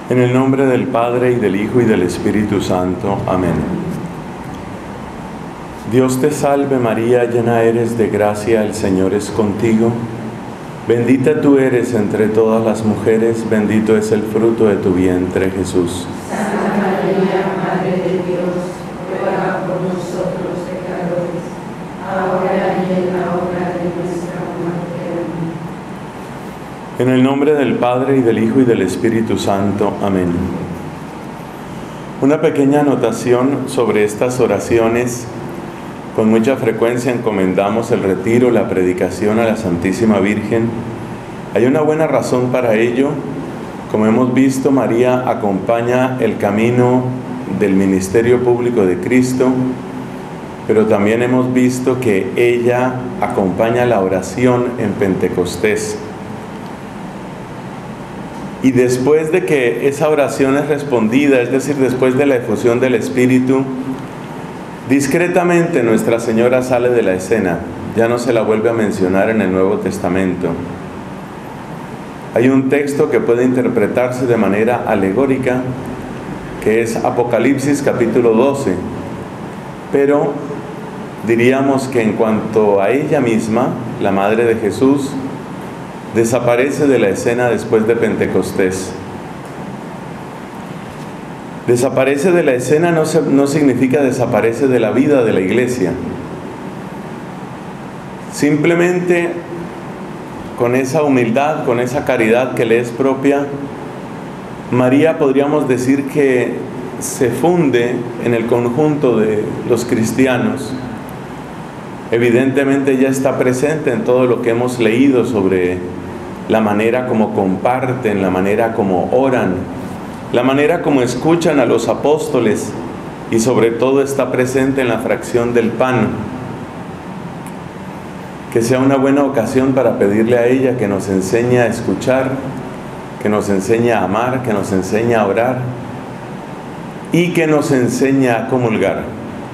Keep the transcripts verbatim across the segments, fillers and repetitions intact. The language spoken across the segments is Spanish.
En el nombre del Padre, y del Hijo, y del Espíritu Santo. Amén. Dios te salve María, llena eres de gracia, el Señor es contigo. Bendita tú eres entre todas las mujeres, bendito es el fruto de tu vientre, Jesús. Santa María, Madre de Dios, ruega por nosotros pecadores, ahora y en la hora de nuestra muerte. Amén. En el nombre del Padre, y del Hijo, y del Espíritu Santo. Amén. Una pequeña anotación sobre estas oraciones. Con mucha frecuencia encomendamos el retiro, la predicación a la Santísima Virgen. Hay una buena razón para ello. Como hemos visto, María acompaña el camino del ministerio público de Cristo, pero también hemos visto que ella acompaña la oración en Pentecostés. Y después de que esa oración es respondida, es decir, después de la efusión del Espíritu, discretamente Nuestra Señora sale de la escena, ya no se la vuelve a mencionar en el Nuevo Testamento. Hay un texto que puede interpretarse de manera alegórica, que es Apocalipsis capítulo doce, pero diríamos que en cuanto a ella misma, la Madre de Jesús, desaparece de la escena después de Pentecostés. Desaparece de la escena no, se, no significa desaparece de la vida de la iglesia. Simplemente con esa humildad, con esa caridad que le es propia, María podríamos decir que se funde en el conjunto de los cristianos. Evidentemente ella está presente en todo lo que hemos leído sobre la manera como comparten, la manera como oran, la manera como escuchan a los apóstoles, y sobre todo está presente en la fracción del pan. Que sea una buena ocasión para pedirle a ella que nos enseñe a escuchar, que nos enseñe a amar, que nos enseñe a orar y que nos enseñe a comulgar.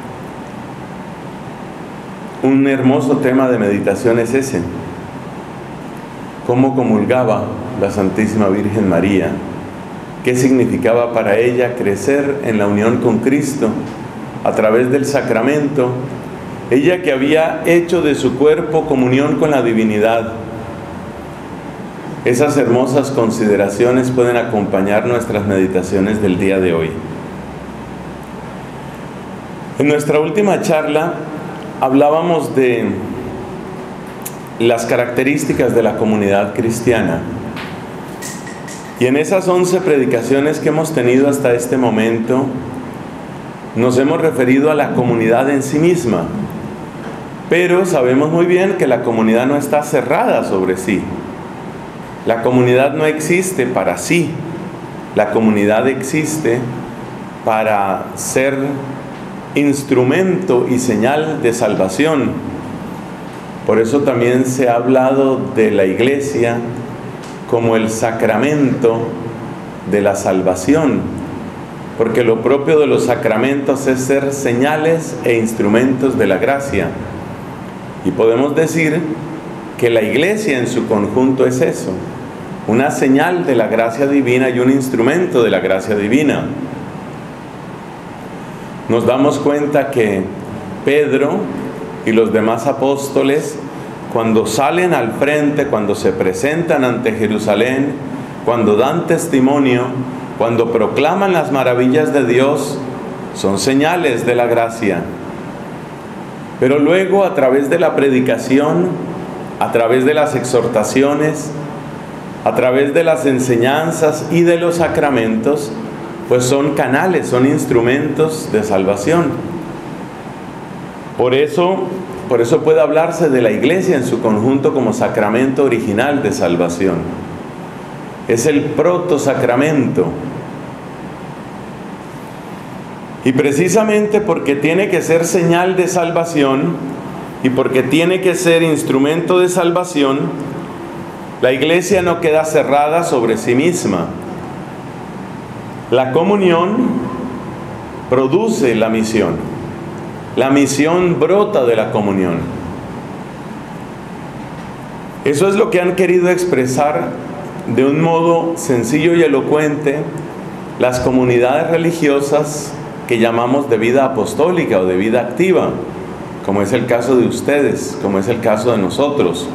Un hermoso tema de meditación es ese: cómo comulgaba la Santísima Virgen María. ¿Qué significaba para ella crecer en la unión con Cristo a través del sacramento? Ella que había hecho de su cuerpo comunión con la divinidad. Esas hermosas consideraciones pueden acompañar nuestras meditaciones del día de hoy. En nuestra última charla hablábamos de las características de la comunidad cristiana. Y en esas once predicaciones que hemos tenido hasta este momento, nos hemos referido a la comunidad en sí misma. Pero sabemos muy bien que la comunidad no está cerrada sobre sí. La comunidad no existe para sí. La comunidad existe para ser instrumento y señal de salvación. Por eso también se ha hablado de la iglesia como el sacramento de la salvación, porque lo propio de los sacramentos es ser señales e instrumentos de la gracia. Y podemos decir que la iglesia en su conjunto es eso, una señal de la gracia divina y un instrumento de la gracia divina. Nos damos cuenta que Pedro y los demás apóstoles, cuando salen al frente, cuando se presentan ante Jerusalén, cuando dan testimonio, cuando proclaman las maravillas de Dios, son señales de la gracia. Pero luego, a través de la predicación, a través de las exhortaciones, a través de las enseñanzas y de los sacramentos, pues son canales, son instrumentos de salvación. Por eso, por eso puede hablarse de la iglesia en su conjunto como sacramento original de salvación. Es el protosacramento. Y precisamente porque tiene que ser señal de salvación y porque tiene que ser instrumento de salvación, la iglesia no queda cerrada sobre sí misma. La comunión produce la misión. La misión brota de la comunión. Eso es lo que han querido expresar de un modo sencillo y elocuente las comunidades religiosas que llamamos de vida apostólica o de vida activa, como es el caso de ustedes, como es el caso de nosotros.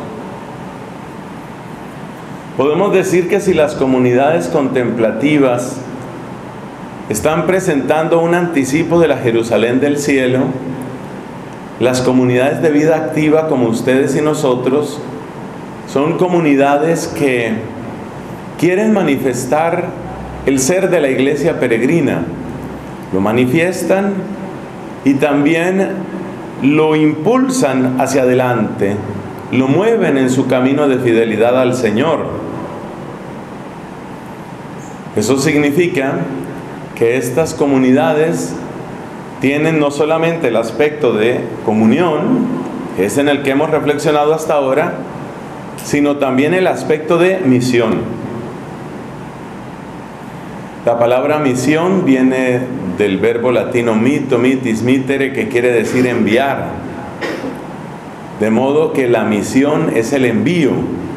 Podemos decir que si las comunidades contemplativas están presentando un anticipo de la Jerusalén del cielo, las comunidades de vida activa como ustedes y nosotros son comunidades que quieren manifestar el ser de la iglesia peregrina. Lo manifiestan y también lo impulsan hacia adelante, lo mueven en su camino de fidelidad al Señor. Eso significa que estas comunidades tienen no solamente el aspecto de comunión, que es en el que hemos reflexionado hasta ahora, sino también el aspecto de misión. La palabra misión viene del verbo latino mito, mitis, mitere, que quiere decir enviar. De modo que la misión es el envío.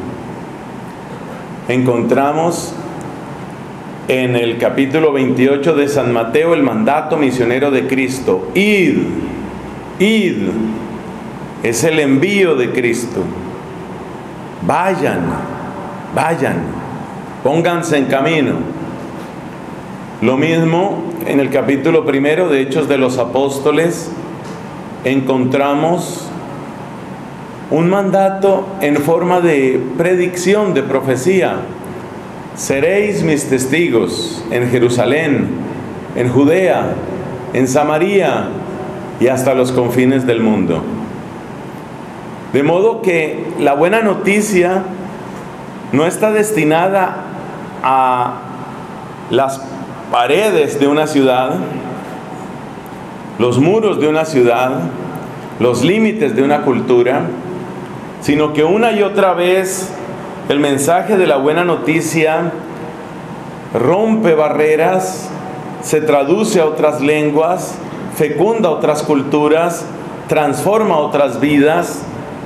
Encontramos en el capítulo veintiocho de San Mateo el mandato misionero de Cristo. Id, id, es el envío de Cristo. Vayan, vayan, pónganse en camino. Lo mismo en el capítulo primero de Hechos de los Apóstoles encontramos un mandato en forma de predicción, de profecía. Seréis mis testigos en Jerusalén, en Judea, en Samaria y hasta los confines del mundo. De modo que la buena noticia no está destinada a las paredes de una ciudad, los muros de una ciudad, los límites de una cultura, sino que una y otra vez el mensaje de la buena noticia rompe barreras, se traduce a otras lenguas, fecunda otras culturas, transforma otras vidas.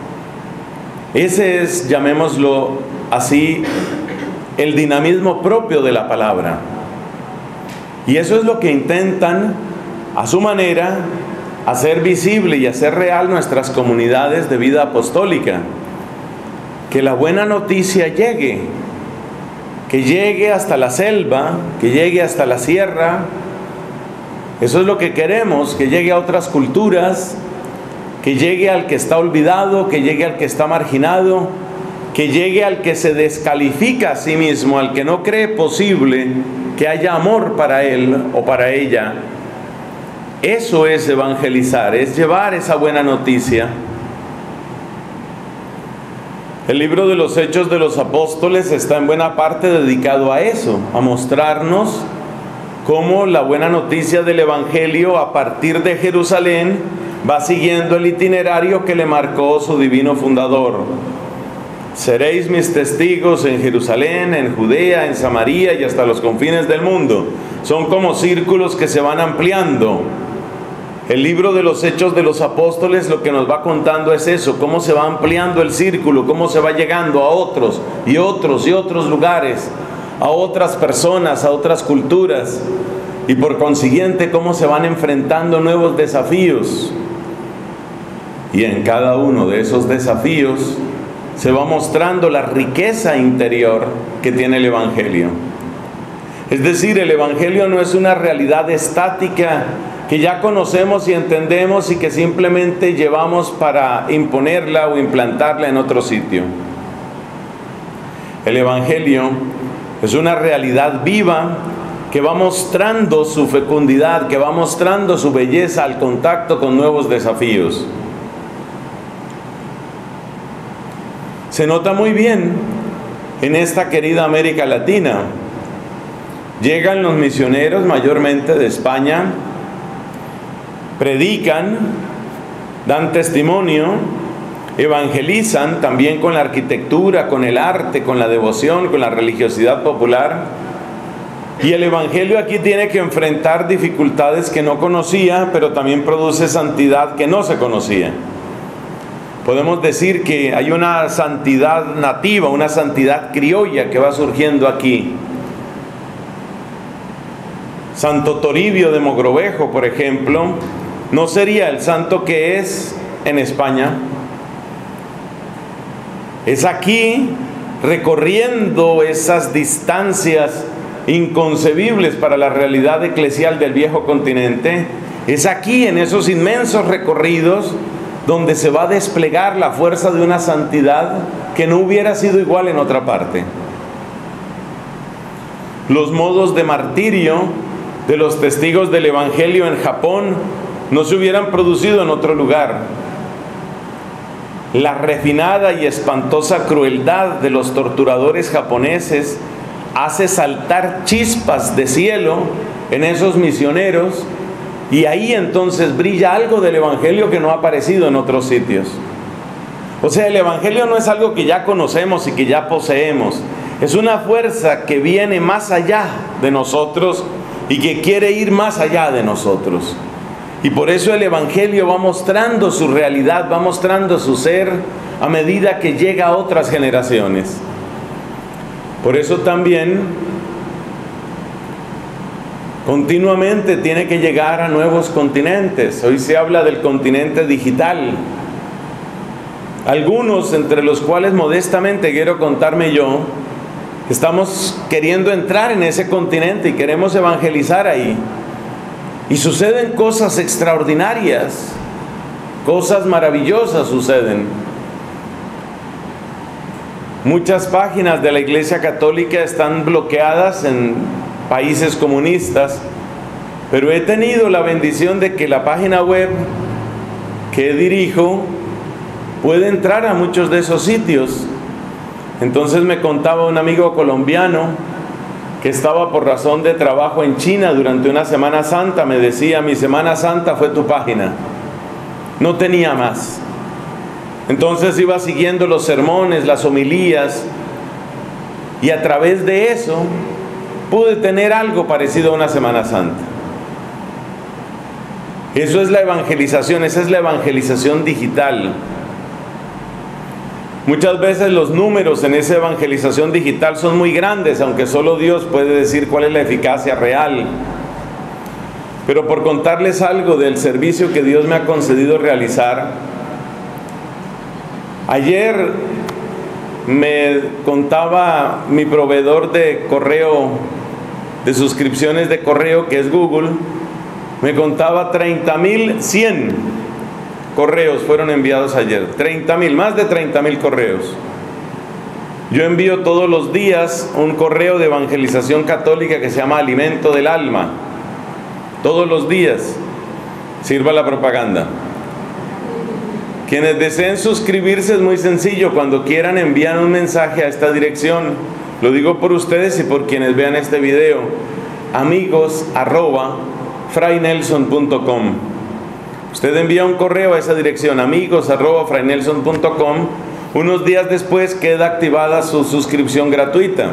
Ese es, llamémoslo así, el dinamismo propio de la palabra. Y eso es lo que intentan, a su manera, hacer visible y hacer real nuestras comunidades de vida apostólica. Que la buena noticia llegue, que llegue hasta la selva, que llegue hasta la sierra. Eso es lo que queremos, que llegue a otras culturas, que llegue al que está olvidado, que llegue al que está marginado, que llegue al que se descalifica a sí mismo, al que no cree posible que haya amor para él o para ella. Eso es evangelizar, es llevar esa buena noticia. El libro de los Hechos de los Apóstoles está en buena parte dedicado a eso, a mostrarnos cómo la buena noticia del Evangelio a partir de Jerusalén va siguiendo el itinerario que le marcó su divino fundador. Seréis mis testigos en Jerusalén, en Judea, en Samaria y hasta los confines del mundo. Son como círculos que se van ampliando. El libro de los Hechos de los Apóstoles lo que nos va contando es eso, cómo se va ampliando el círculo, cómo se va llegando a otros y otros y otros lugares, a otras personas, a otras culturas, y por consiguiente cómo se van enfrentando nuevos desafíos. Y en cada uno de esos desafíos se va mostrando la riqueza interior que tiene el Evangelio. Es decir, el Evangelio no es una realidad estática que ya conocemos y entendemos y que simplemente llevamos para imponerla o implantarla en otro sitio. El Evangelio es una realidad viva que va mostrando su fecundidad, que va mostrando su belleza al contacto con nuevos desafíos. Se nota muy bien en esta querida América Latina. Llegan los misioneros mayormente de España, predican, dan testimonio, evangelizan también con la arquitectura, con el arte, con la devoción, con la religiosidad popular. Y el Evangelio aquí tiene que enfrentar dificultades que no conocía, pero también produce santidad que no se conocía. Podemos decir que hay una santidad nativa, una santidad criolla que va surgiendo aquí. Santo Toribio de Mogrovejo, por ejemplo, no sería el santo que es en España. Es aquí, recorriendo esas distancias inconcebibles para la realidad eclesial del viejo continente, es aquí, en esos inmensos recorridos, donde se va a desplegar la fuerza de una santidad que no hubiera sido igual en otra parte. Los modos de martirio de los testigos del Evangelio en Japón no se hubieran producido en otro lugar. La refinada y espantosa crueldad de los torturadores japoneses hace saltar chispas de cielo en esos misioneros, y ahí entonces brilla algo del Evangelio que no ha aparecido en otros sitios. O sea, el Evangelio no es algo que ya conocemos y que ya poseemos. Es una fuerza que viene más allá de nosotros y que quiere ir más allá de nosotros. Y por eso el Evangelio va mostrando su realidad, va mostrando su ser a medida que llega a otras generaciones. Por eso también continuamente tiene que llegar a nuevos continentes. Hoy se habla del continente digital. Algunos, entre los cuales modestamente quiero contarme yo, estamos queriendo entrar en ese continente y queremos evangelizar ahí. Y suceden cosas extraordinarias, cosas maravillosas suceden. Muchas páginas de la Iglesia Católica están bloqueadas en países comunistas, pero he tenido la bendición de que la página web que dirijo puede entrar a muchos de esos sitios. Entonces me contaba un amigo colombiano que estaba por razón de trabajo en China durante una Semana Santa. Me decía: mi Semana Santa fue tu página, no tenía más. Entonces iba siguiendo los sermones, las homilías, y a través de eso pude tener algo parecido a una Semana Santa. Eso es la evangelización, esa es la evangelización digital. Muchas veces los números en esa evangelización digital son muy grandes, aunque solo Dios puede decir cuál es la eficacia real. Pero por contarles algo del servicio que Dios me ha concedido realizar, ayer me contaba mi proveedor de correo, de suscripciones de correo, que es Google, me contaba treinta mil cien correos fueron enviados ayer. treinta mil, más de treinta mil correos. Yo envío todos los días un correo de evangelización católica que se llama Alimento del Alma. Todos los días. Sirva la propaganda. Quienes deseen suscribirse es muy sencillo. Cuando quieran envían un mensaje a esta dirección. Lo digo por ustedes y por quienes vean este video. Amigos arroba fraynelson punto com. Usted envía un correo a esa dirección, amigos arroba fraynelson punto com. Unos días después queda activada su suscripción gratuita.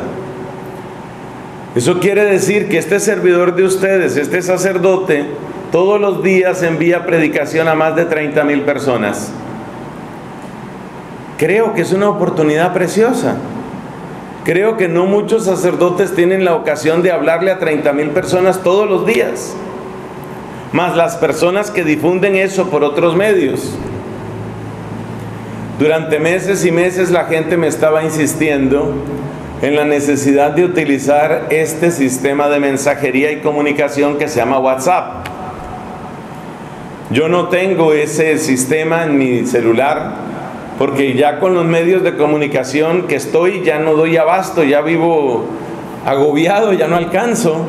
Eso quiere decir que este servidor de ustedes, este sacerdote, todos los días envía predicación a más de treinta mil personas. Creo que es una oportunidad preciosa. Creo que no muchos sacerdotes tienen la ocasión de hablarle a treinta mil personas todos los días, más las personas que difunden eso por otros medios. Durante meses y meses la gente me estaba insistiendo en la necesidad de utilizar este sistema de mensajería y comunicación que se llama WhatsApp. Yo no tengo ese sistema en mi celular, porque ya con los medios de comunicación que estoy ya no doy abasto, ya vivo agobiado, ya no alcanzo.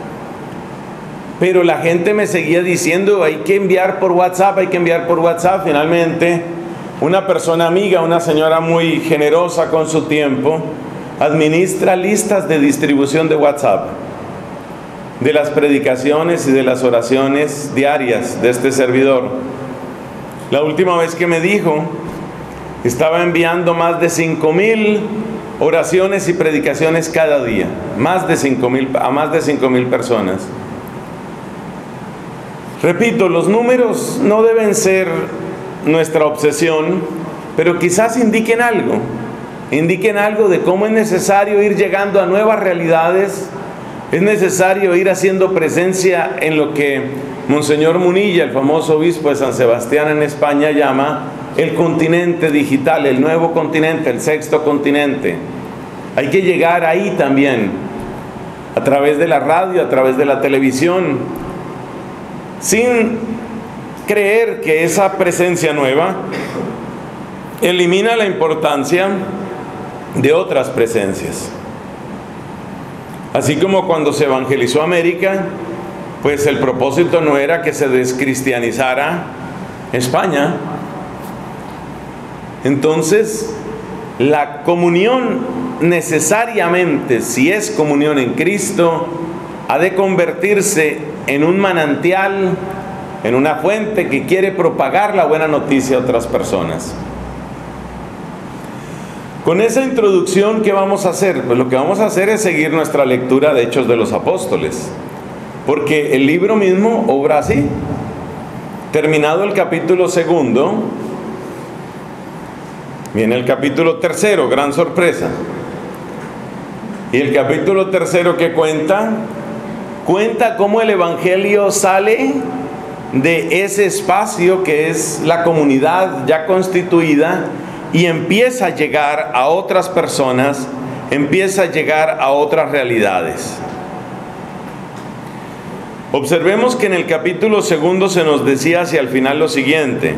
Pero la gente me seguía diciendo: hay que enviar por WhatsApp, hay que enviar por WhatsApp. Finalmente, una persona amiga, una señora muy generosa con su tiempo, administra listas de distribución de WhatsApp de las predicaciones y de las oraciones diarias de este servidor. La última vez que me dijo, estaba enviando más de cinco mil oraciones y predicaciones cada día, más de cinco mil, a más de cinco mil personas. Repito, los números no deben ser nuestra obsesión, pero quizás indiquen algo, indiquen algo de cómo es necesario ir llegando a nuevas realidades, Es necesario ir haciendo presencia en lo que Monseñor Munilla, el famoso obispo de San Sebastián en España, llama el continente digital, el nuevo continente, el sexto continente. Hay que llegar ahí también, a través de la radio, a través de la televisión, sin creer que esa presencia nueva elimina la importancia de otras presencias. Así como cuando se evangelizó América, pues el propósito no era que se descristianizara España. Entonces, la comunión necesariamente, si es comunión en Cristo, ha de convertirse en un manantial, en una fuente que quiere propagar la buena noticia a otras personas. Con esa introducción, ¿qué vamos a hacer? Pues lo que vamos a hacer es seguir nuestra lectura de Hechos de los Apóstoles, porque el libro mismo obra así. Terminado el capítulo segundo, viene el capítulo tercero, gran sorpresa. Y el capítulo tercero que cuenta, cuenta cómo el Evangelio sale de ese espacio que es la comunidad ya constituida y empieza a llegar a otras personas, empieza a llegar a otras realidades. Observemos que en el capítulo segundo se nos decía hacia el final lo siguiente: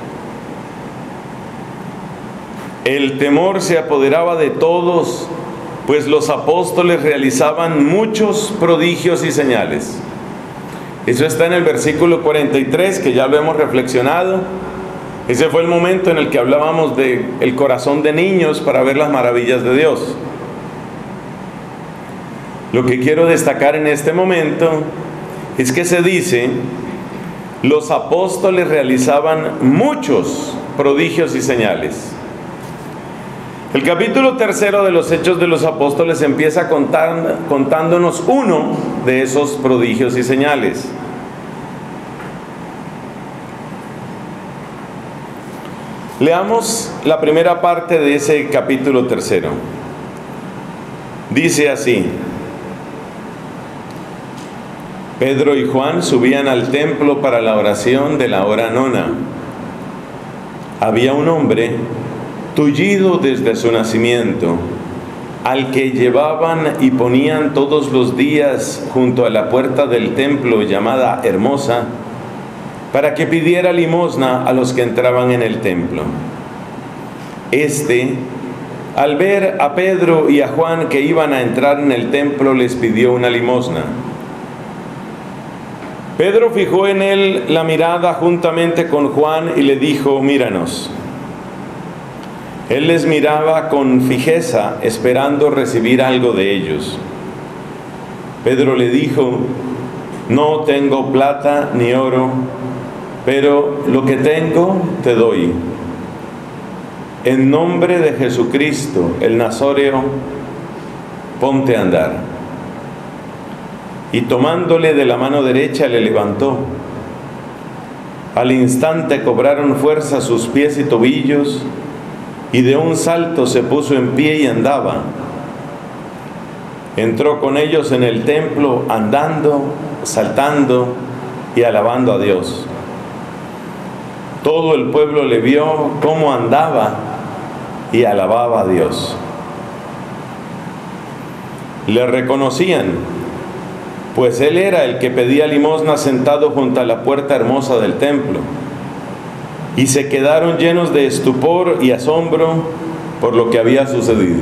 el temor se apoderaba de todos, pues los apóstoles realizaban muchos prodigios y señales. Eso está en el versículo cuarenta y tres, que ya lo hemos reflexionado. Ese fue el momento en el que hablábamos de el corazón de niños para ver las maravillas de Dios. Lo que quiero destacar en este momento es que se dice: los apóstoles realizaban muchos prodigios y señales. El capítulo tercero de los Hechos de los Apóstoles empieza contando, contándonos uno de esos prodigios y señales. Leamos la primera parte de ese capítulo tercero. Dice así: Pedro y Juan subían al templo para la oración de la hora nona. Había un hombre tullido desde su nacimiento, al que llevaban y ponían todos los días junto a la puerta del templo llamada Hermosa, para que pidiera limosna a los que entraban en el templo. Este, al ver a Pedro y a Juan que iban a entrar en el templo, les pidió una limosna. Pedro fijó en él la mirada juntamente con Juan y le dijo: míranos. Él les miraba con fijeza, esperando recibir algo de ellos. Pedro le dijo: no tengo plata ni oro, pero lo que tengo te doy. En nombre de Jesucristo, el Nazoreo, ponte a andar. Y tomándole de la mano derecha le levantó. Al instante cobraron fuerza sus pies y tobillos, y de un salto se puso en pie y andaba. Entró con ellos en el templo, andando, saltando y alabando a Dios. Todo el pueblo le vio cómo andaba y alababa a Dios. Le reconocían, pues él era el que pedía limosna sentado junto a la puerta hermosa del templo. Y se quedaron llenos de estupor y asombro por lo que había sucedido.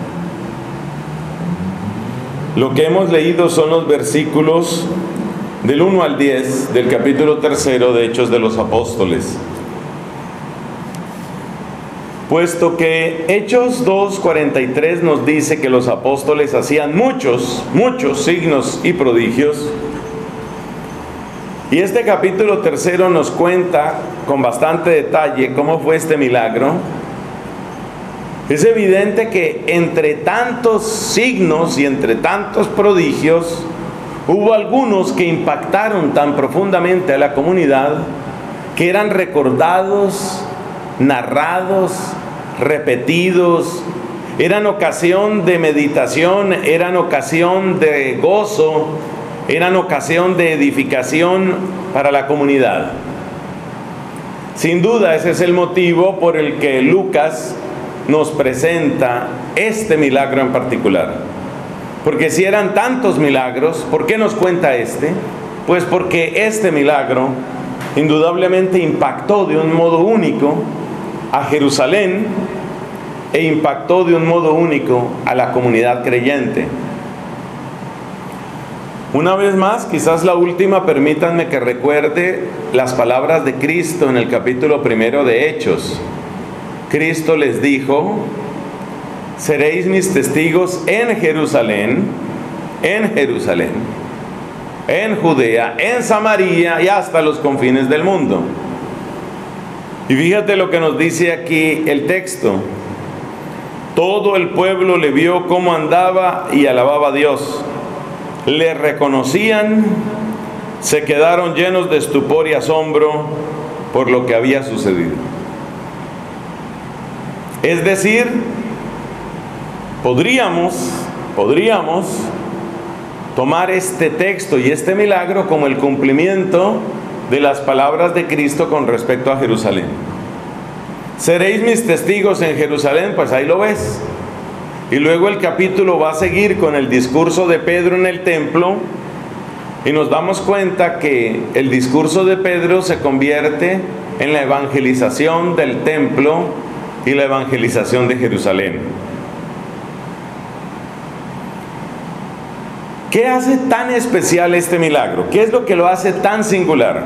Lo que hemos leído son los versículos del uno al diez del capítulo tercero de Hechos de los Apóstoles. Puesto que Hechos dos cuarenta y tres nos dice que los apóstoles hacían muchos, muchos signos y prodigios, y este capítulo tercero nos cuenta con bastante detalle cómo fue este milagro, es evidente que entre tantos signos y entre tantos prodigios, hubo algunos que impactaron tan profundamente a la comunidad que eran recordados, narrados, repetidos, eran ocasión de meditación, eran ocasión de gozo, eran ocasión de edificación para la comunidad. Sin duda ese es el motivo por el que Lucas nos presenta este milagro en particular. Porque si eran tantos milagros, ¿por qué nos cuenta este? Pues porque este milagro indudablemente impactó de un modo único a Jerusalén e impactó de un modo único a la comunidad creyente. Una vez más, quizás la última, permítanme que recuerde las palabras de Cristo en el capítulo primero de Hechos. Cristo les dijo: seréis mis testigos en Jerusalén, en Jerusalén, en Judea, en Samaria y hasta los confines del mundo. Y fíjate lo que nos dice aquí el texto. Todo el pueblo le vio cómo andaba y alababa a Dios. Le reconocían, se quedaron llenos de estupor y asombro por lo que había sucedido. Es decir, podríamos, podríamos tomar este texto y este milagro como el cumplimiento de las palabras de Cristo con respecto a Jerusalén. Seréis mis testigos en Jerusalén, pues ahí lo ves. Y luego el capítulo va a seguir con el discurso de Pedro en el templo, y nos damos cuenta que el discurso de Pedro se convierte en la evangelización del templo y la evangelización de Jerusalén. ¿Qué hace tan especial este milagro? ¿Qué es lo que lo hace tan singular?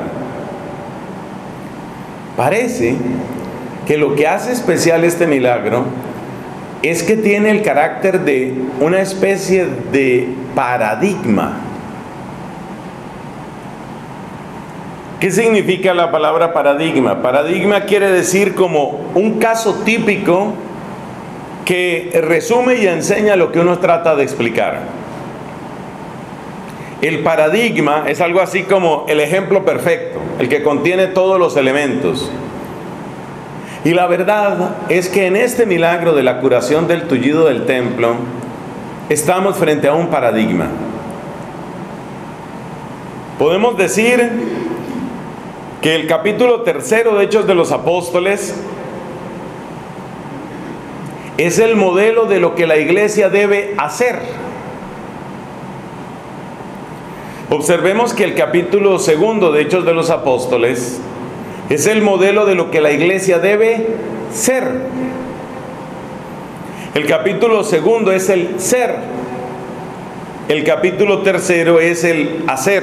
Parece que lo que hace especial este milagro es que tiene el carácter de una especie de paradigma. ¿Qué significa la palabra paradigma? Paradigma quiere decir como un caso típico que resume y enseña lo que uno trata de explicar. El paradigma es algo así como el ejemplo perfecto, el que contiene todos los elementos. Y la verdad es que en este milagro de la curación del tullido del templo, estamos frente a un paradigma. Podemos decir que el capítulo tercero de Hechos de los Apóstoles es el modelo de lo que la iglesia debe hacer. Observemos que el capítulo segundo de Hechos de los Apóstoles es el modelo de lo que la iglesia debe ser. El capítulo segundo es el ser. El capítulo tercero es el hacer.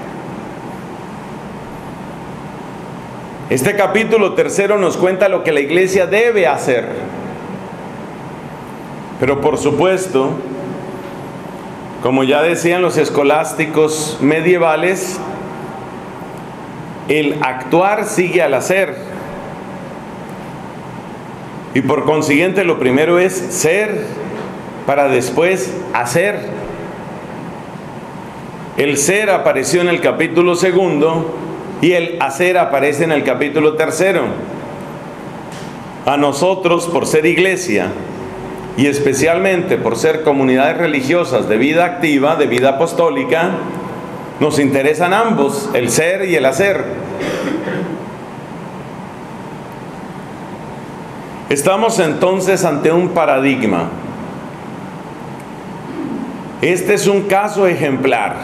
Este capítulo tercero nos cuenta lo que la iglesia debe hacer. Pero por supuesto, como ya decían los escolásticos medievales, el actuar sigue al hacer. Y por consiguiente lo primero es ser para después hacer. El ser apareció en el capítulo segundo y el hacer aparece en el capítulo tercero. A nosotros, por ser iglesia y especialmente por ser comunidades religiosas de vida activa, de vida apostólica, nos interesan ambos, el ser y el hacer. Estamos entonces ante un paradigma. Este es un caso ejemplar.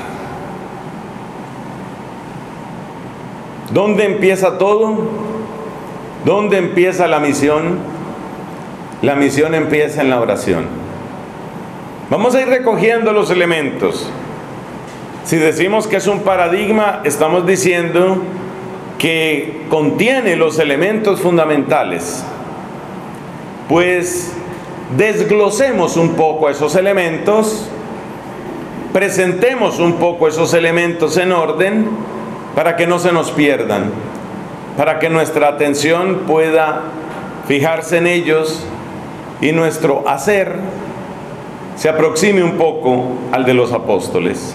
¿Dónde empieza todo? ¿Dónde empieza la misión? La misión empieza en la oración. Vamos a ir recogiendo los elementos. Si decimos que es un paradigma, estamos diciendo que contiene los elementos fundamentales. Pues desglosemos un poco esos elementos, presentemos un poco esos elementos en orden para que no se nos pierdan, para que nuestra atención pueda fijarse en ellos y nuestro hacer se aproxime un poco al de los apóstoles.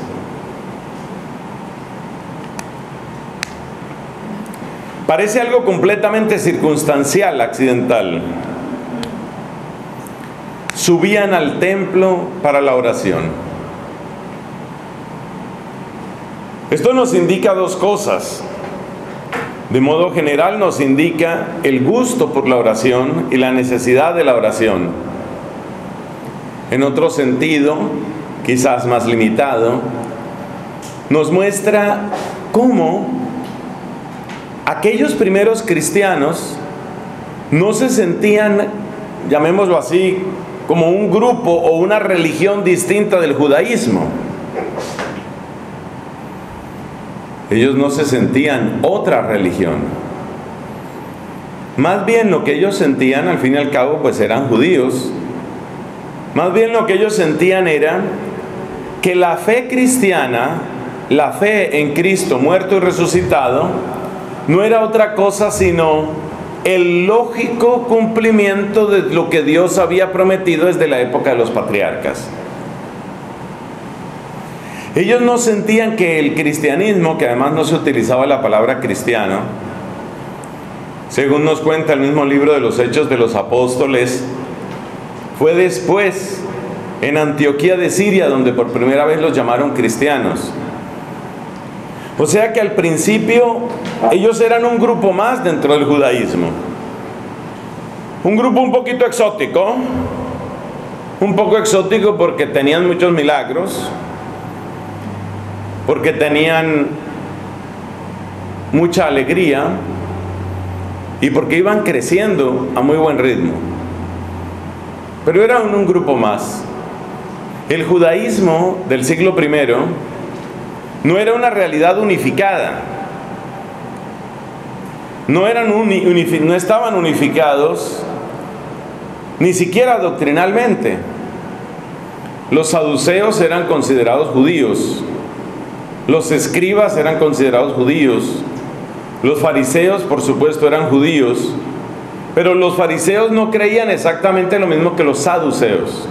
Parece algo completamente circunstancial, accidental. subían al templo para la oración. Esto nos indica dos cosas. De modo general nos indica el gusto por la oración y la necesidad de la oración. En otro sentido, quizás más limitado, nos muestra cómo aquellos primeros cristianos no se sentían, llamémoslo así, como un grupo o una religión distinta del judaísmo. Ellos no se sentían otra religión. Más bien lo que ellos sentían, al fin y al cabo, pues eran judíos. Más bien lo que ellos sentían era que la fe cristiana, la fe en Cristo muerto y resucitado, no era otra cosa sino el lógico cumplimiento de lo que Dios había prometido desde la época de los patriarcas. Ellos no sentían que el cristianismo, que además no se utilizaba la palabra cristiano, según nos cuenta el mismo libro de los Hechos de los Apóstoles, fue después en Antioquía de Siria donde por primera vez los llamaron cristianos. O sea que al principio ellos eran un grupo más dentro del judaísmo. Un grupo un poquito exótico, un poco exótico porque tenían muchos milagros, porque tenían mucha alegría y porque iban creciendo a muy buen ritmo. Pero eran un grupo más. El judaísmo del siglo primero no era una realidad unificada. No, eran uni, unifi, no estaban unificados ni siquiera doctrinalmente. Los saduceos eran considerados judíos. Los escribas eran considerados judíos. Los fariseos, por supuesto, eran judíos. Pero los fariseos no creían exactamente lo mismo que los saduceos.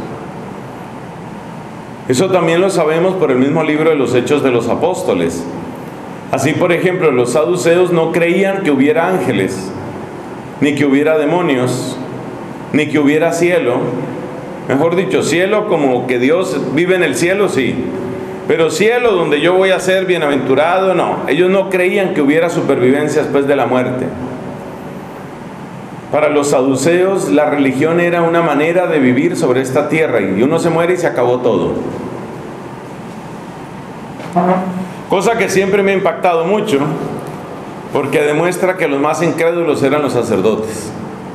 Eso también lo sabemos por el mismo libro de los Hechos de los Apóstoles. Así, por ejemplo, los saduceos no creían que hubiera ángeles, ni que hubiera demonios, ni que hubiera cielo. Mejor dicho, cielo como que Dios vive en el cielo, sí. Pero cielo donde yo voy a ser bienaventurado, no. Ellos no creían que hubiera supervivencia después de la muerte. Para los saduceos, la religión era una manera de vivir sobre esta tierra y uno se muere y se acabó todo. Cosa que siempre me ha impactado mucho, porque demuestra que los más incrédulos eran los sacerdotes.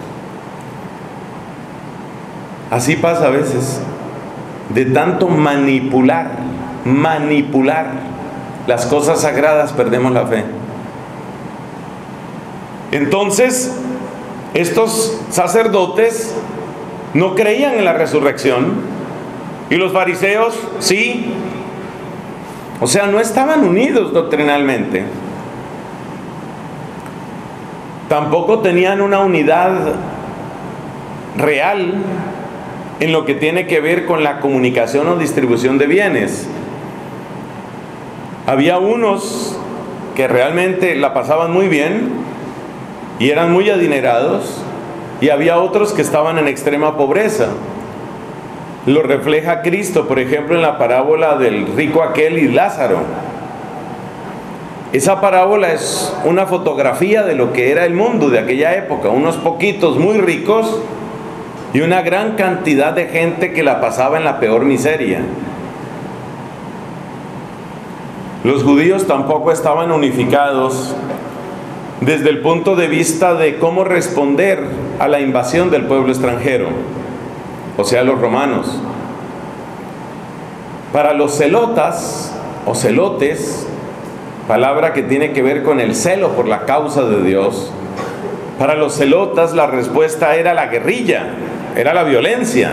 Así pasa a veces, de tanto manipular, manipular las cosas sagradas, perdemos la fe. Entonces, estos sacerdotes no creían en la resurrección y los fariseos sí. O sea, no estaban unidos doctrinalmente. Tampoco tenían una unidad real en lo que tiene que ver con la comunicación o distribución de bienes. Había unos que realmente la pasaban muy bien y eran muy adinerados, y había otros que estaban en extrema pobreza. Lo refleja Cristo, por ejemplo, en la parábola del rico aquel y Lázaro. Esa parábola es una fotografía de lo que era el mundo de aquella época, unos poquitos muy ricos y una gran cantidad de gente que la pasaba en la peor miseria. Los judíos tampoco estaban unificados desde el punto de vista de cómo responder a la invasión del pueblo extranjero, o sea, los romanos. Para los celotas o celotes, palabra que tiene que ver con el celo por la causa de Dios, para los celotas la respuesta era la guerrilla, era la violencia.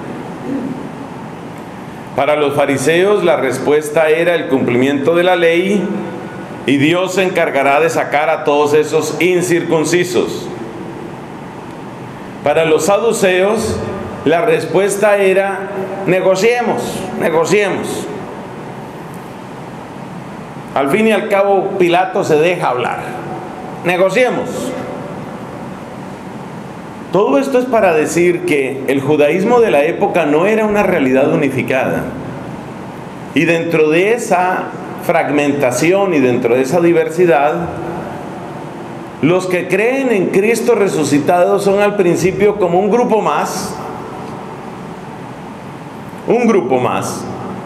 Para los fariseos la respuesta era el cumplimiento de la ley, y Dios se encargará de sacar a todos esos incircuncisos. Para los saduceos la respuesta era: negociemos, negociemos. Al fin y al cabo Pilato se deja hablar. Negociemos. Todo esto es para decir que el judaísmo de la época no era una realidad unificada. Y dentro de esa fragmentación y dentro de esa diversidad, los que creen en Cristo resucitado son al principio como un grupo más, un grupo más.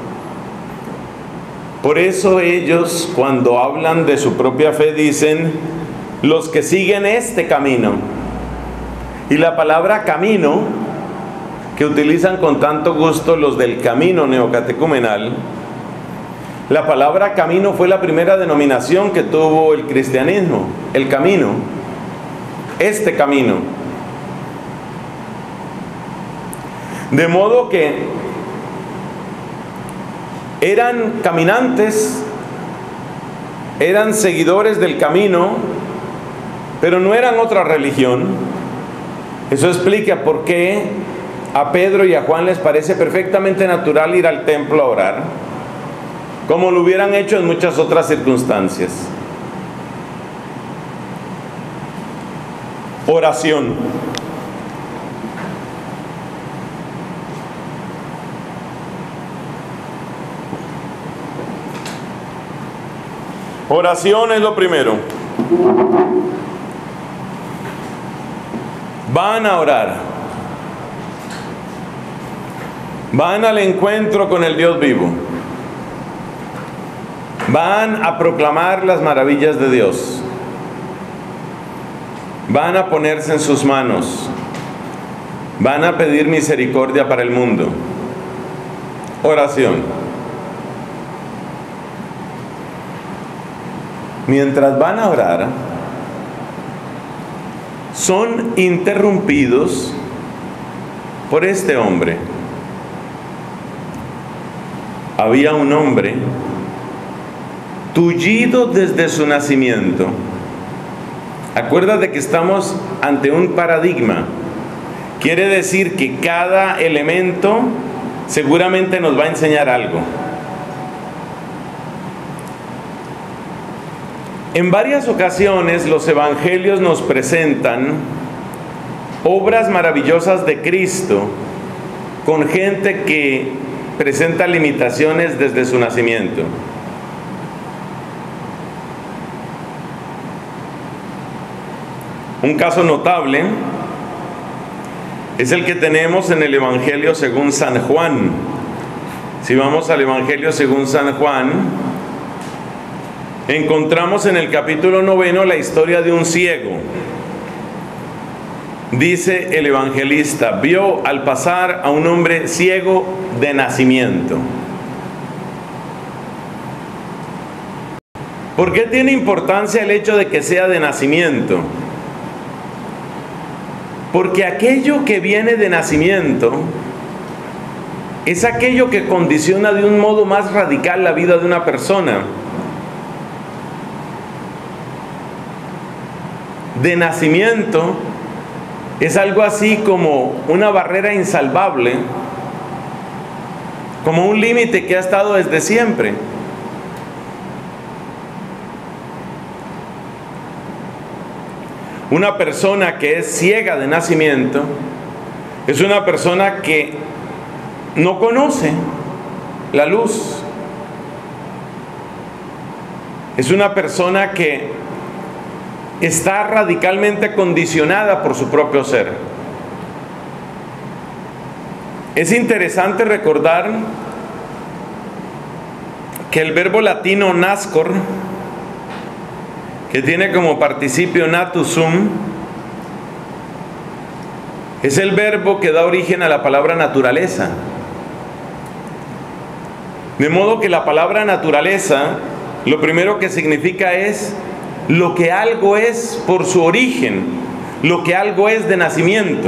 Por eso ellos, cuando hablan de su propia fe, dicen los que siguen este camino. Y la palabra camino, que utilizan con tanto gusto los del camino neocatecumenal, la palabra camino fue la primera denominación que tuvo el cristianismo, el camino, este camino. De modo que eran caminantes, eran seguidores del camino, pero no eran otra religión. Eso explica por qué a Pedro y a Juan les parece perfectamente natural ir al templo a orar, como lo hubieran hecho en muchas otras circunstancias. Oración. Oración es lo primero. Van a orar. Van al encuentro con el Dios vivo. Van a proclamar las maravillas de Dios. Van a ponerse en sus manos. Van a pedir misericordia para el mundo. Oración. Mientras van a orar, son interrumpidos por este hombre. Había un hombre tullido desde su nacimiento. Acuérdate que estamos ante un paradigma. Quiere decir que cada elemento seguramente nos va a enseñar algo. En varias ocasiones los evangelios nos presentan obras maravillosas de Cristo con gente que presenta limitaciones desde su nacimiento. Un caso notable es el que tenemos en el Evangelio según San Juan. Si vamos al Evangelio según San Juan, encontramos en el capítulo noveno la historia de un ciego. Dice el evangelista, vio al pasar a un hombre ciego de nacimiento. ¿Por qué tiene importancia el hecho de que sea de nacimiento? Porque aquello que viene de nacimiento es aquello que condiciona de un modo más radical la vida de una persona. De nacimiento es algo así como una barrera insalvable, como un límite que ha estado desde siempre. Una persona que es ciega de nacimiento es una persona que no conoce la luz. Es una persona que está radicalmente condicionada por su propio ser. Es interesante recordar que el verbo latino nascor, que tiene como participio natus sum, es el verbo que da origen a la palabra naturaleza. De modo que la palabra naturaleza, lo primero que significa es lo que algo es por su origen, lo que algo es de nacimiento.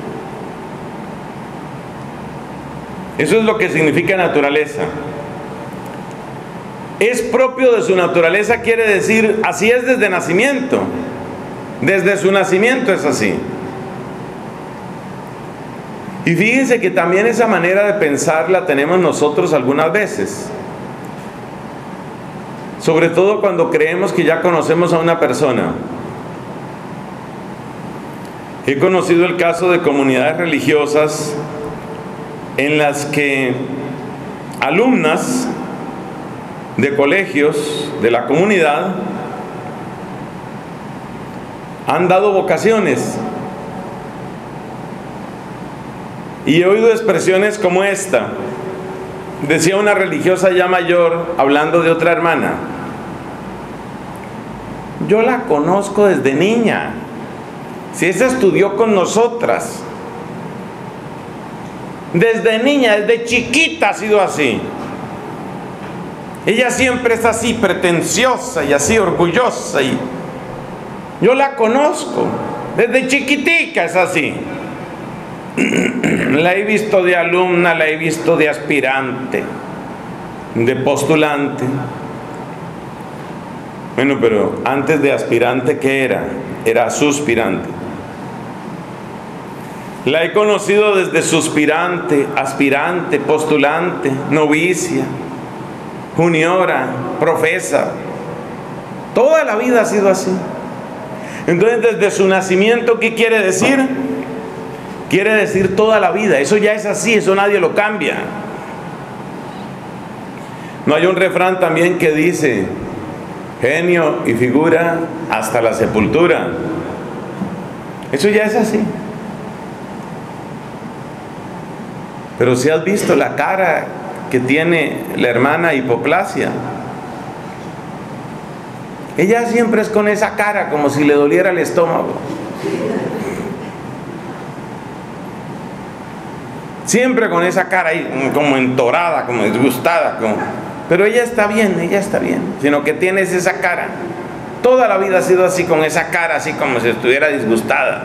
Eso es lo que significa naturaleza. Es propio de su naturaleza, quiere decir, así es desde nacimiento. Desde su nacimiento es así. Y fíjense que también esa manera de pensar la tenemos nosotros algunas veces. Sobre todo cuando creemos que ya conocemos a una persona. He conocido el caso de comunidades religiosas en las que alumnas de colegios de la comunidad han dado vocaciones. Y he oído expresiones como esta. Decía una religiosa ya mayor, hablando de otra hermana: yo la conozco desde niña, si esa estudió con nosotras, desde niña, desde chiquita ha sido así. Ella siempre es así, pretenciosa y así orgullosa, y yo la conozco, desde chiquitica es así. La he visto de alumna, la he visto de aspirante, de postulante. Bueno, pero antes de aspirante, ¿qué era? Era suspirante. La he conocido desde suspirante, aspirante, postulante, novicia, juniora, profesa. Toda la vida ha sido así. Entonces, desde su nacimiento, ¿qué quiere decir? Quiere decir toda la vida. Eso ya es así, eso nadie lo cambia. No hay un refrán también que dice: genio y figura hasta la sepultura. Eso ya es así. Pero si has visto la cara que tiene la hermana Hipoplasia, ella siempre es con esa cara, como si le doliera el estómago. Siempre con esa cara ahí, como entorada, como disgustada, como... pero ella está bien, ella está bien, sino que tienes esa cara. Toda la vida ha sido así, con esa cara, así como si estuviera disgustada.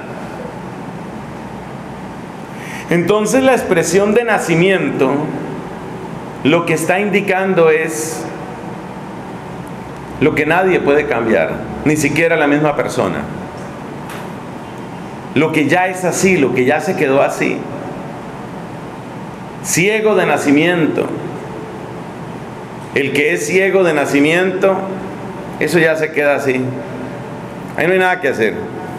Entonces la expresión de nacimiento lo que está indicando es lo que nadie puede cambiar, ni siquiera la misma persona. Lo que ya es así, lo que ya se quedó así. Ciego de nacimiento. El que es ciego de nacimiento, eso ya se queda así. Ahí no hay nada que hacer.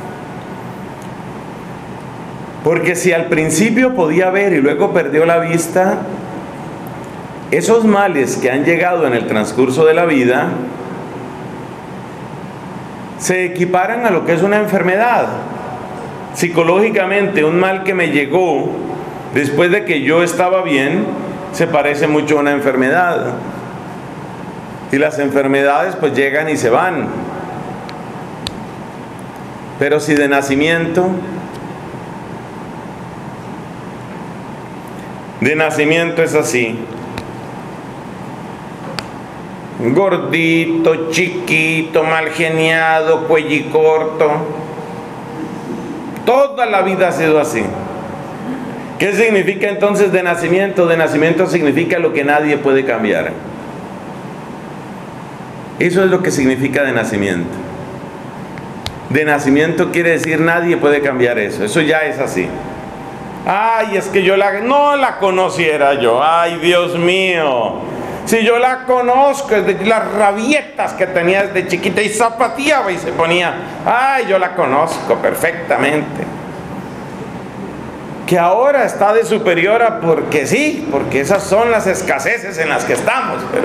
Porque si al principio podía ver y luego perdió la vista, esos males que han llegado en el transcurso de la vida se equiparan a lo que es una enfermedad. Psicológicamente, un mal que me llegó después de que yo estaba bien, se parece mucho a una enfermedad. Y las enfermedades pues llegan y se van. Pero si de nacimiento, de nacimiento es así: gordito, chiquito, mal geniado, cuellicorto. Toda la vida ha sido así. ¿Qué significa entonces de nacimiento? De nacimiento significa lo que nadie puede cambiar. Eso es lo que significa de nacimiento. De nacimiento quiere decir nadie puede cambiar eso. Eso ya es así. Ay, es que yo la, no la conociera yo. Ay, Dios mío. Si yo la conozco, desde las rabietas que tenía desde chiquita y zapateaba y se ponía. Ay, yo la conozco perfectamente. Que ahora está de superiora porque sí, porque esas son las escaseces en las que estamos. Pero,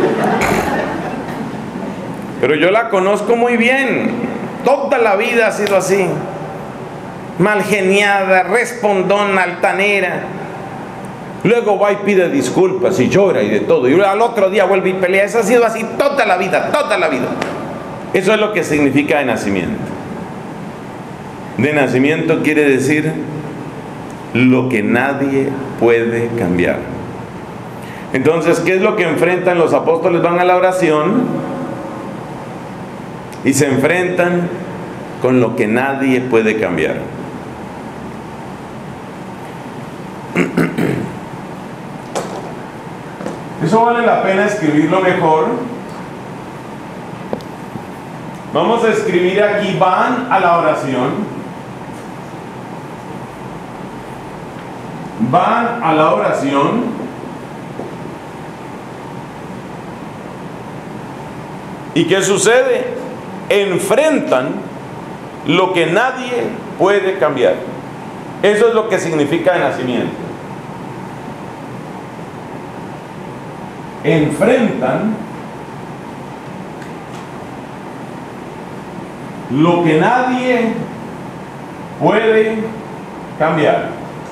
pero yo la conozco muy bien. Toda la vida ha sido así. Malgeniada, respondona, altanera. Luego va y pide disculpas y llora y de todo. Y al otro día vuelve y pelea. Eso ha sido así toda la vida, toda la vida. Eso es lo que significa de nacimiento. De nacimiento quiere decir lo que nadie puede cambiar. Entonces, ¿qué es lo que enfrentan los apóstoles? Van a la oración y se enfrentan con lo que nadie puede cambiar. Eso vale la pena escribirlo mejor. Vamos a escribir aquí: van a la oración. Van a la oración. ¿Y qué sucede? Enfrentan lo que nadie puede cambiar. Eso es lo que significa el nacimiento. Enfrentan lo que nadie puede cambiar.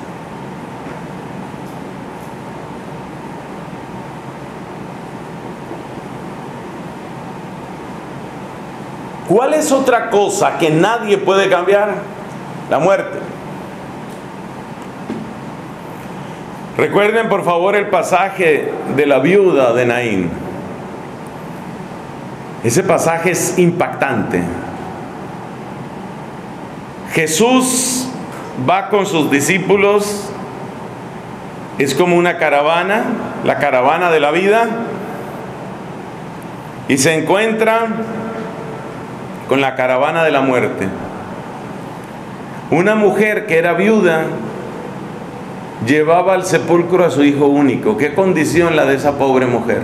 ¿Cuál es otra cosa que nadie puede cambiar? La muerte. Recuerden por favor el pasaje de la viuda de Naín. Ese pasaje es impactante. Jesús va con sus discípulos, es como una caravana, la caravana de la vida, y se encuentra con la caravana de la muerte. Una mujer que era viuda llevaba al sepulcro a su hijo único. ¿Qué condición la de esa pobre mujer?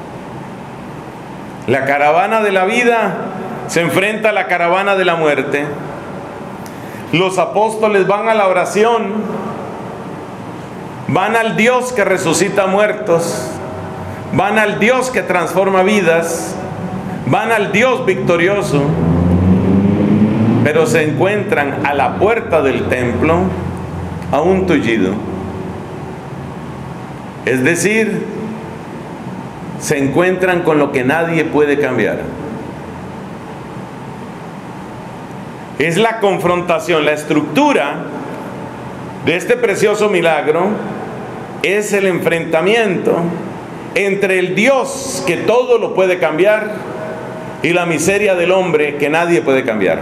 La caravana de la vida se enfrenta a la caravana de la muerte. Los apóstoles van a la oración, van al Dios que resucita muertos, van al Dios que transforma vidas, van al Dios victorioso, pero se encuentran a la puerta del templo a un tullido. Es decir, se encuentran con lo que nadie puede cambiar. Es la confrontación, la estructura de este precioso milagro es el enfrentamiento entre el Dios que todo lo puede cambiar y la miseria del hombre que nadie puede cambiar.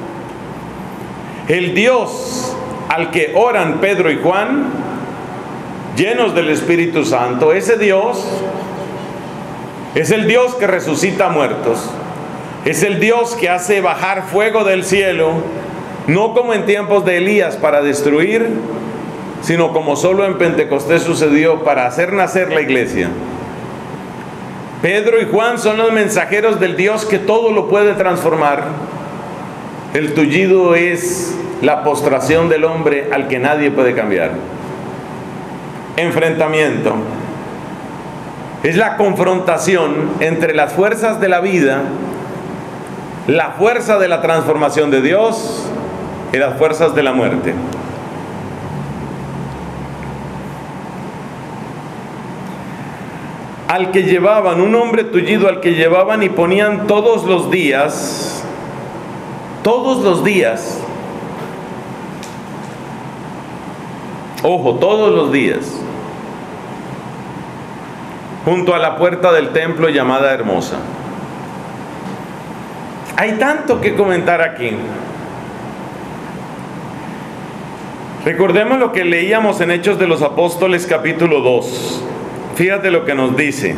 El Dios al que oran Pedro y Juan, llenos del Espíritu Santo, ese Dios es el Dios que resucita muertos. Es el Dios que hace bajar fuego del cielo, no como en tiempos de Elías para destruir, sino como solo en Pentecostés sucedió para hacer nacer la iglesia. Pedro y Juan son los mensajeros del Dios que todo lo puede transformar. El tullido es la postración del hombre al que nadie puede cambiar. Enfrentamiento. Es la confrontación entre las fuerzas de la vida, la fuerza de la transformación de Dios y las fuerzas de la muerte. Al que llevaban, un hombre tullido al que llevaban y ponían todos los días, todos los días, ojo, todos los días, junto a la puerta del templo llamada Hermosa. Hay tanto que comentar aquí. Recordemos lo que leíamos en Hechos de los Apóstoles capítulo dos. Fíjate lo que nos dice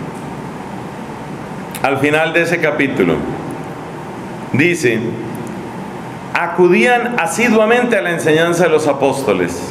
al final de ese capítulo. Dice: acudían asiduamente a la enseñanza de los apóstoles.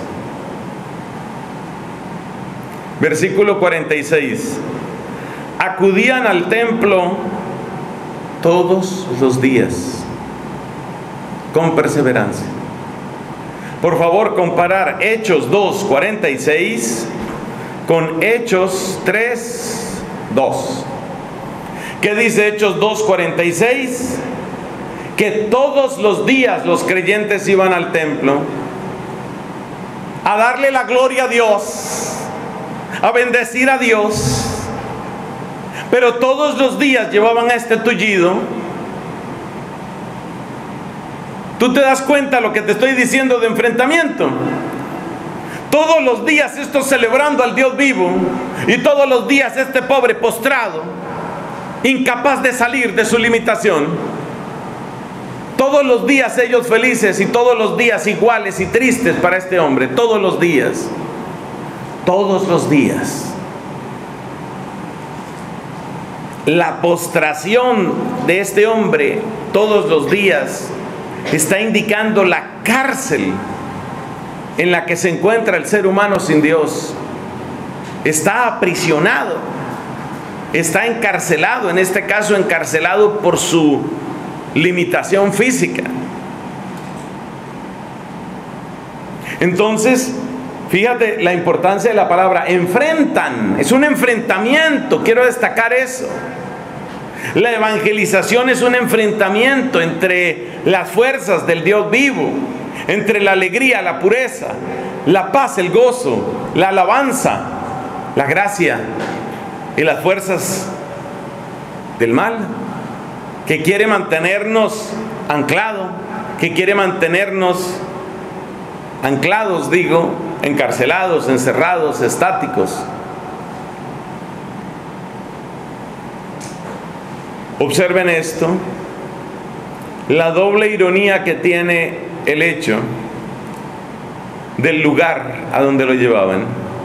Versículo cuarenta y seis. Acudían al templo todos los días con perseverancia. Por favor, comparar Hechos dos, cuarenta y seis con Hechos tres, dos. ¿Qué dice Hechos dos, cuarenta y seis? Que todos los días los creyentes iban al templo a darle la gloria a Dios, a bendecir a Dios, pero todos los días llevaban a este tullido. ¿Tú te das cuenta lo que te estoy diciendo de enfrentamiento? Todos los días estos celebrando al Dios vivo, y todos los días este pobre postrado, incapaz de salir de su limitación. Todos los días ellos felices y todos los días iguales y tristes para este hombre. Todos los días, todos los días. La postración de este hombre todos los días está indicando la cárcel en la que se encuentra el ser humano sin Dios. Está aprisionado, está encarcelado, en este caso encarcelado por su limitación física. Entonces, fíjate la importancia de la palabra enfrentan. Es un enfrentamiento, quiero destacar eso. La evangelización es un enfrentamiento entre las fuerzas del Dios vivo, entre la alegría, la pureza, la paz, el gozo, la alabanza, la gracia y las fuerzas del mal, que quiere mantenernos anclados, que quiere mantenernos anclados, digo, encarcelados, encerrados, estáticos. Observen esto, la doble ironía que tiene el hecho del lugar a donde lo llevaban.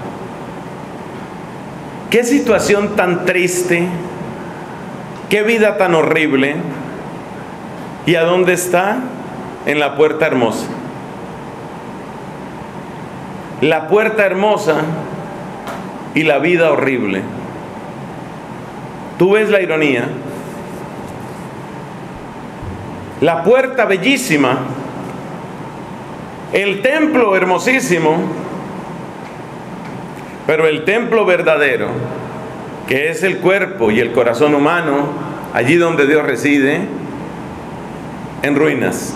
Qué situación tan triste, qué vida tan horrible. ¿Y a dónde está? En la puerta hermosa. La puerta hermosa y la vida horrible. ¿Tú ves la ironía? La puerta bellísima, el templo hermosísimo, pero el templo verdadero, que es el cuerpo y el corazón humano, allí donde Dios reside, en ruinas.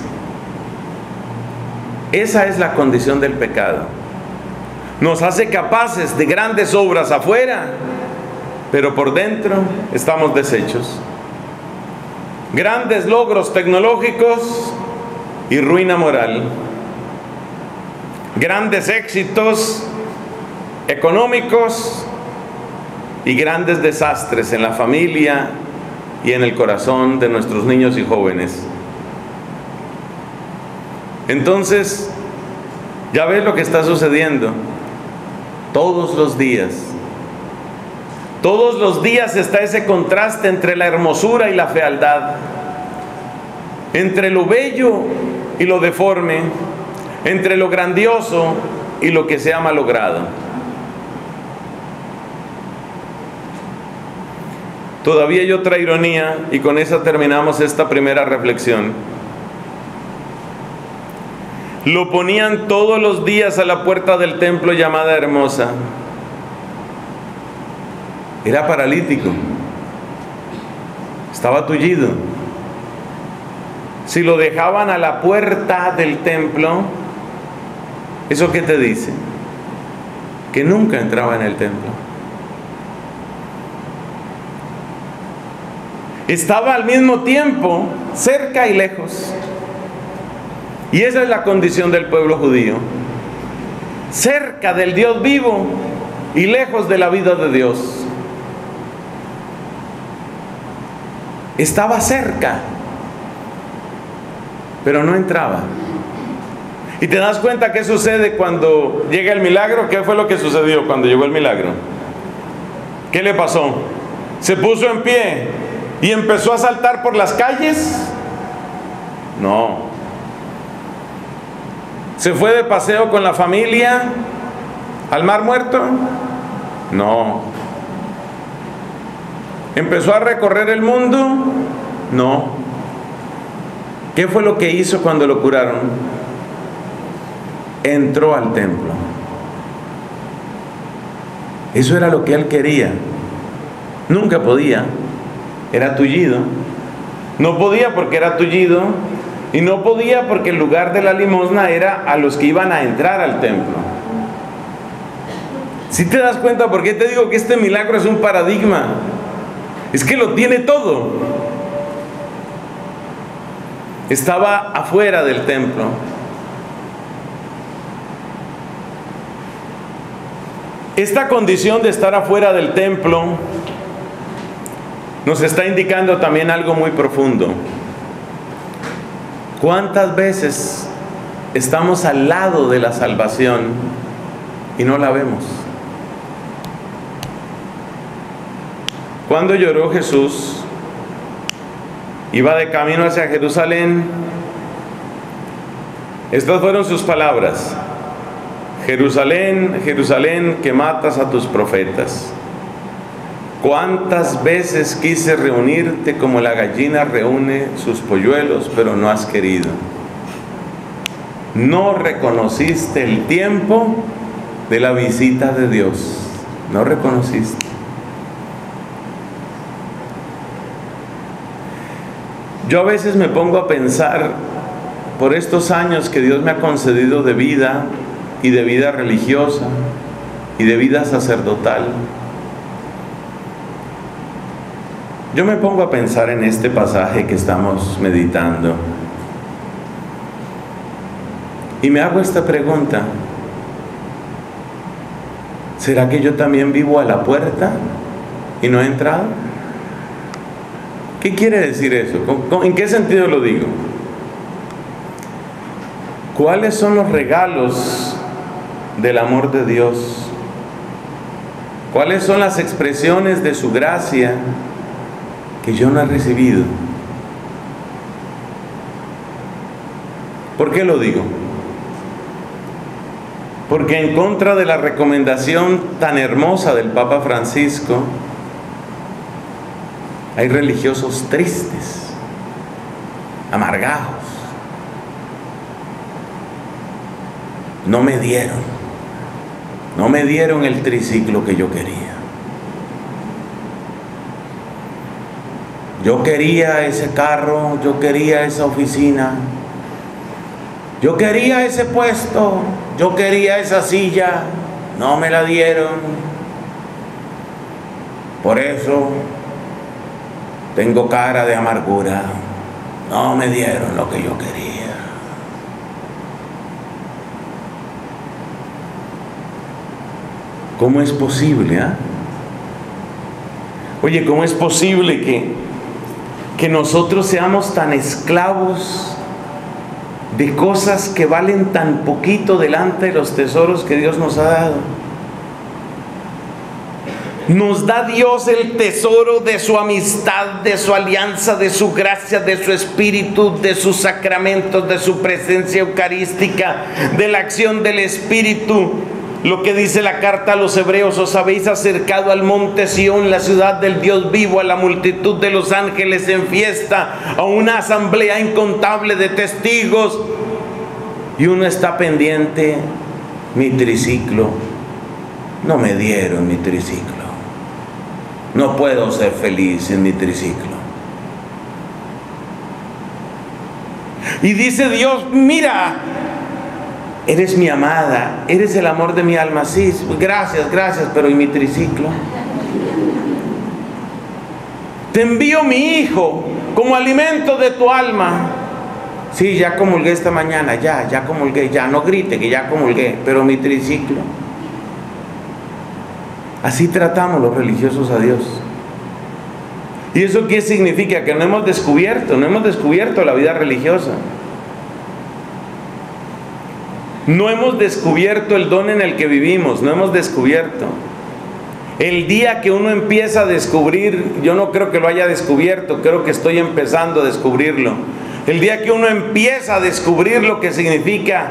Esa es la condición del pecado. Nos hace capaces de grandes obras afuera, pero por dentro estamos deshechos. Grandes logros tecnológicos y ruina moral. Grandes éxitos económicos y grandes desastres en la familia y en el corazón de nuestros niños y jóvenes. Entonces, ya ves lo que está sucediendo todos los días. Todos los días está ese contraste entre la hermosura y la fealdad, entre lo bello y lo deforme, entre lo grandioso y lo que se ha malogrado. Todavía hay otra ironía, y con esa terminamos esta primera reflexión. Lo ponían todos los días a la puerta del templo llamada Hermosa. Era paralítico, estaba tullido. Si lo dejaban a la puerta del templo, ¿eso qué te dice? Que nunca entraba en el templo. Estaba al mismo tiempo cerca y lejos. Y esa es la condición del pueblo judío: cerca del Dios vivo y lejos de la vida de Dios. Estaba cerca, pero no entraba. Y te das cuenta qué sucede cuando llega el milagro. ¿Qué fue lo que sucedió cuando llegó el milagro? ¿Qué le pasó? ¿Se puso en pie y empezó a saltar por las calles? No. ¿Se fue de paseo con la familia al Mar Muerto? No. ¿Empezó a recorrer el mundo? No. ¿Qué fue lo que hizo cuando lo curaron? Entró al templo. Eso era lo que él quería. Nunca podía. Era tullido. No podía porque era tullido. Y no podía porque el lugar de la limosna era a los que iban a entrar al templo. ¿Sí te das cuenta por qué te digo que este milagro es un paradigma? Es que lo tiene todo. Estaba afuera del templo. Esta condición de estar afuera del templo nos está indicando también algo muy profundo. ¿Cuántas veces estamos al lado de la salvación y no la vemos? Cuando lloró Jesús, iba de camino hacia Jerusalén. Estas fueron sus palabras: Jerusalén, Jerusalén, que matas a tus profetas. ¿Cuántas veces quise reunirte como la gallina reúne sus polluelos, pero no has querido? no reconociste el tiempo de la visita de Dios. No reconociste. Yo a veces me pongo a pensar, por estos años que Dios me ha concedido de vida, y de vida religiosa, y de vida sacerdotal, yo me pongo a pensar en este pasaje que estamos meditando, y me hago esta pregunta: ¿será que yo también vivo a la puerta y no he entrado? ¿Qué quiere decir eso? ¿En qué sentido lo digo? ¿Cuáles son los regalos del amor de Dios? ¿Cuáles son las expresiones de su gracia que yo no he recibido? ¿Por qué lo digo? Porque en contra de la recomendación tan hermosa del Papa Francisco, hay religiosos tristes, amargados. No me dieron, no me dieron el triciclo que yo quería. Yo quería ese carro, yo quería esa oficina, yo quería ese puesto, yo quería esa silla, no me la dieron. Por eso tengo cara de amargura, no me dieron lo que yo quería. ¿Cómo es posible? ¿eh? Oye, ¿cómo es posible que, que nosotros seamos tan esclavos de cosas que valen tan poquito delante de los tesoros que Dios nos ha dado? Nos da Dios el tesoro de su amistad, de su alianza, de su gracia, de su espíritu, de sus sacramentos, de su presencia eucarística, de la acción del Espíritu. Lo que dice la carta a los hebreos: os habéis acercado al monte Sión, la ciudad del Dios vivo, a la multitud de los ángeles en fiesta, a una asamblea incontable de testigos. Y uno está pendiente: mi triciclo, no me dieron mi triciclo, no puedo ser feliz en mi triciclo. Y dice Dios: mira, eres mi amada, eres el amor de mi alma. Sí, gracias, gracias, pero ¿y mi triciclo? Te envío mi hijo como alimento de tu alma. Sí, ya comulgué esta mañana, ya, ya comulgué, ya, no grite que ya comulgué, pero mi triciclo. Así tratamos los religiosos a Dios. ¿Y eso qué significa? Que no hemos descubierto, no hemos descubierto la vida religiosa. No hemos descubierto el don en el que vivimos, no hemos descubierto. El día que uno empieza a descubrir, yo no creo que lo haya descubierto, creo que estoy empezando a descubrirlo. El día que uno empieza a descubrir lo que significa: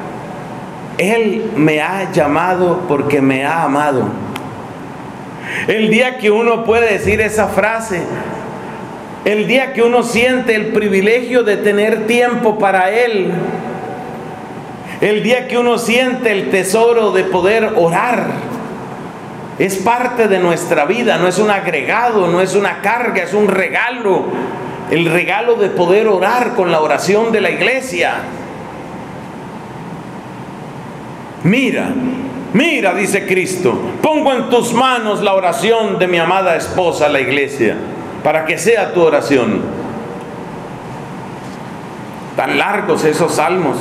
Él me ha llamado porque me ha amado. El día que uno puede decir esa frase, el día que uno siente el privilegio de tener tiempo para Él, el día que uno siente el tesoro de poder orar, es parte de nuestra vida, no es un agregado, no es una carga, es un regalo. El regalo de poder orar con la oración de la iglesia. Mira, mira, dice Cristo, pongo en tus manos la oración de mi amada esposa, la iglesia, para que sea tu oración. Tan largos esos salmos.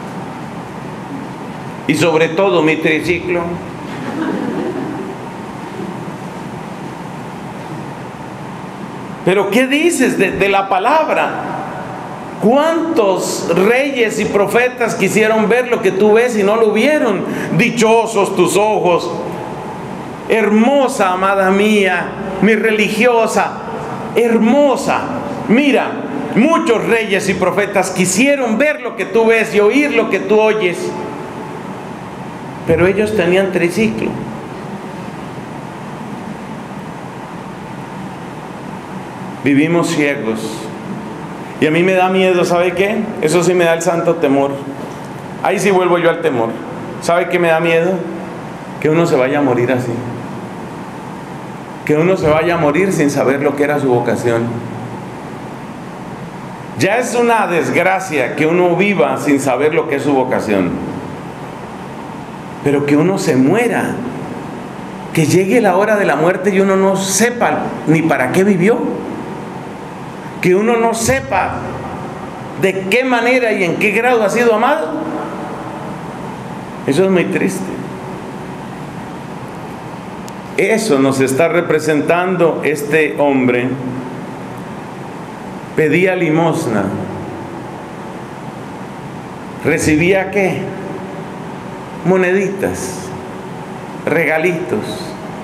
Y sobre todo mi triciclo. Pero ¿qué dices de, de la palabra? ¿Cuántos reyes y profetas quisieron ver lo que tú ves y no lo vieron? Dichosos tus ojos, hermosa amada mía, mi religiosa, hermosa. Mira, muchos reyes y profetas quisieron ver lo que tú ves y oír lo que tú oyes, pero ellos tenían triciclo. Vivimos ciegos. Y a mí me da miedo, ¿sabe qué? Eso sí me da el santo temor. Ahí sí vuelvo yo al temor. ¿Sabe qué me da miedo? Que uno se vaya a morir así. Que uno se vaya a morir sin saber lo que era su vocación. Ya es una desgracia que uno viva sin saber lo que es su vocación. Pero que uno se muera, que llegue la hora de la muerte y uno no sepa ni para qué vivió. Que uno no sepa de qué manera y en qué grado ha sido amado. Eso es muy triste. Eso nos está representando este hombre. Pedía limosna. ¿Recibía qué? Moneditas, regalitos,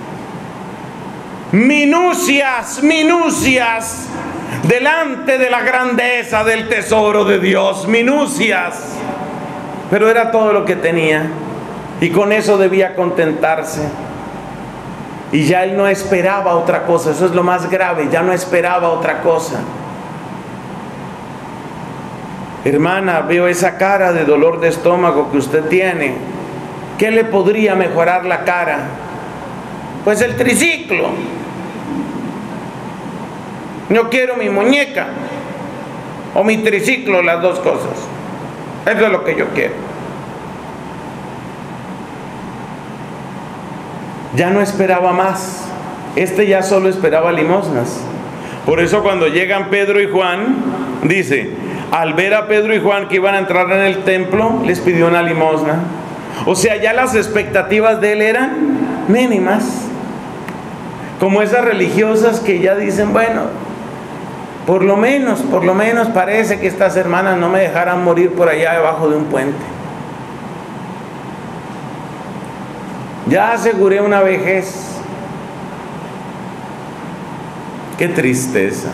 minucias, minucias, delante de la grandeza del tesoro de Dios, minucias. Pero era todo lo que tenía, y con eso debía contentarse. Y ya él no esperaba otra cosa. Eso es lo más grave, ya no esperaba otra cosa. Hermana, veo esa cara de dolor de estómago que usted tiene. ¿Qué le podría mejorar la cara? Pues el triciclo. Yo quiero mi muñeca o mi triciclo, las dos cosas. Eso es lo que yo quiero. Ya no esperaba más. Este ya solo esperaba limosnas. Por eso cuando llegan Pedro y Juan, dice, al ver a Pedro y Juan que iban a entrar en el templo, les pidió una limosna. O sea, ya las expectativas de él eran mínimas. Como esas religiosas que ya dicen, bueno, por lo menos, por lo menos parece que estas hermanas no me dejarán morir por allá debajo de un puente. Ya aseguré una vejez. Qué tristeza.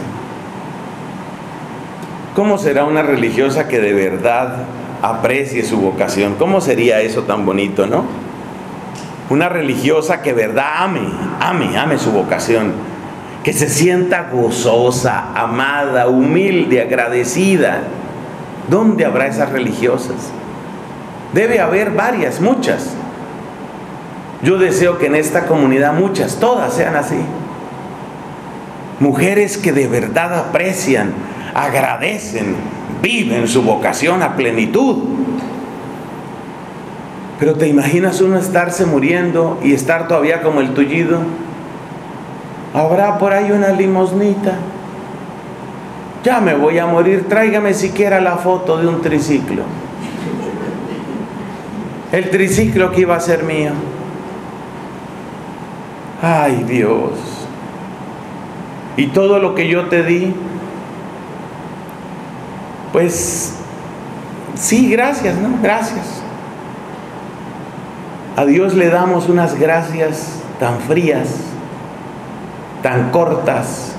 ¿Cómo será una religiosa que de verdad aprecie su vocación? ¿Cómo sería eso tan bonito, no? Una religiosa que de verdad ame, ame, ame su vocación. Que se sienta gozosa, amada, humilde, agradecida. ¿Dónde habrá esas religiosas? Debe haber varias, muchas. Yo deseo que en esta comunidad muchas, todas sean así. Mujeres que de verdad aprecian, agradecen, viven su vocación a plenitud. Pero ¿te imaginas uno estarse muriendo y estar todavía como el tullido? Habrá por ahí una limosnita. Ya me voy a morir, tráigame siquiera la foto de un triciclo. El triciclo que iba a ser mío. Ay, Dios. Y todo lo que yo te di, pues sí, gracias, ¿no? Gracias. A Dios le damos unas gracias tan frías, tan cortas.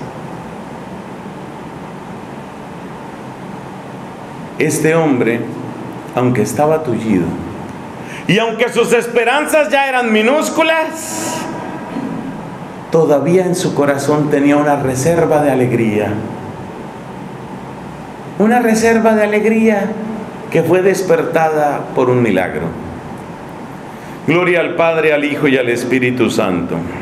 Este hombre, aunque estaba tullido, y aunque sus esperanzas ya eran minúsculas, todavía en su corazón tenía una reserva de alegría. Una reserva de alegría que fue despertada por un milagro. Gloria al Padre, al Hijo y al Espíritu Santo.